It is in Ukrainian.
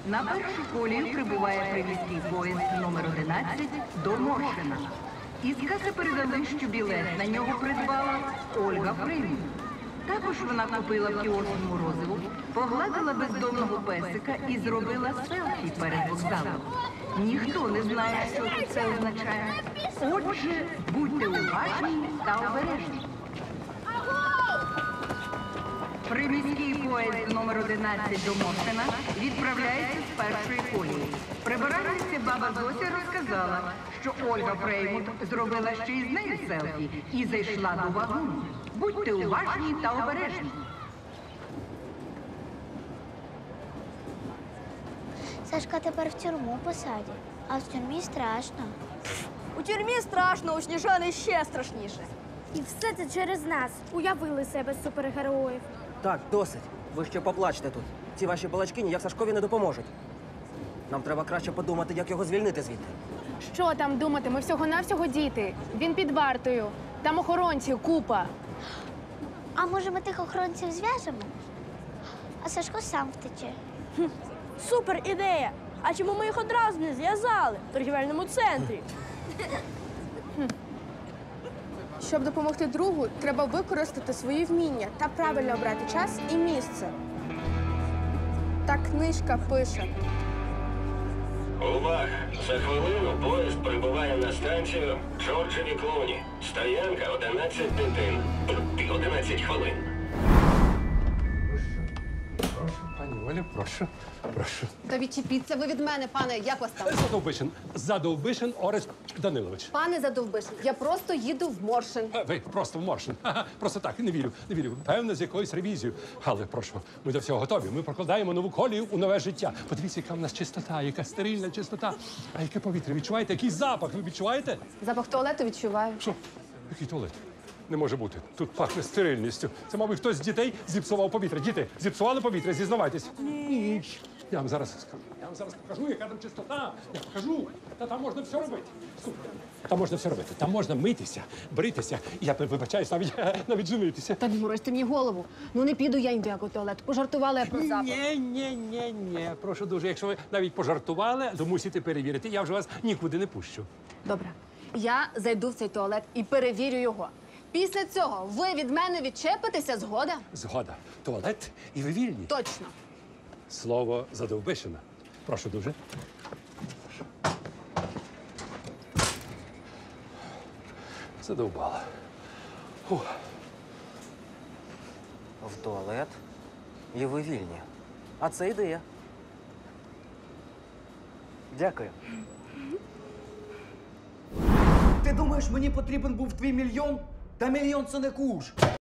На першу колію прибуває приміський поїзд номер 11 до Моршина. Із каси передали, що білет на нього придбала Ольга Фреймут. Також вона купила в кіоску морозиво, погладила бездомного песика і зробила селфі перед вокзалом. Ніхто не знає, що тут це означає. Отже, будьте уважні та обережні. Приміський поїзд номер 11 до Моршина відправляється з першої колії. Прибиральниця баба Зося розказала, що Ольга Фреймут зробила ще із нею селфі і зайшла до вагону. Будьте уважні та обережні. Сашка тепер в тюрму посадять, а в тюрмі страшно. У тюрмі страшно, у Сніжани ще страшніше. І все це через нас. Уявили себе супергероїв. Так, досить. Ви ще поплачте тут. Ці ваші балачки ніяк Сашкові не допоможуть. Нам треба краще подумати, як його звільнити звідти. Що там думати? Ми всього-навсього діти. Він під вартою. Там охоронців купа. А може ми тих охоронців зв'яжемо? А Сашко сам втече. Супер ідея! А чому ми їх одразу не зв'язали в торгівельному центрі? Щоб допомогти другу, треба використати свої вміння та правильно обрати час і місце. Так книжка пише. Увага! За хвилину поїзд прибуває на станцію Джорджеві Клуні. Стоянка 11 дитин. 11 хвилин. Пані Олі, прошу, прошу. Та відчепіться ви від мене, пане, як вас там? Задовбишин Орест Данилович. Пане Задовбишин, я просто їду в Моршин. Ви просто в Моршин. Просто так, не вірю, не вірю. Певно, з якоюсь ревізією. Але прошу, ми до всього готові. Ми прокладаємо нову колію у нове життя. Подивіться, яка в нас чистота, яка стерильна чистота. А яке повітря, відчуваєте? Який запах, ви відчуваєте? Запах туалету відчуваю. Що? Який туалет? Не може бути. Тут пахне стерильністю. Це, мабуть, хтось з дітей зіпсував повітря. Діти, зіпсували повітря, зізнавайтесь. Ні. Я вам зараз скажу. Я вам зараз покажу, яка там чистота. Я покажу. Та там можна все робити. Слухайте, там можна все робити. Там можна митися, бритися. І я вибачаюсь, навіть женитися. Та не морочте мені голову. Ну не піду я ніяк у туалет. Пожартувала я про запах. Ні. Прошу дуже, якщо ви навіть пожартували, то мусите перевірити. Я вже вас нікуди не пущу. Добре. Я зайду в цей туалет і перевірю його. Після цього ви від мене відчепитеся, згода? Згода. Туалет і ви вільні. Точно. Слово Задовбишина. Прошу дуже. Задовбала. Фух. В туалет і ви вільні. А це ідея. Дякую. Ти думаєш, мені потрібен був твій мільйон? Та мільйон – це не куш.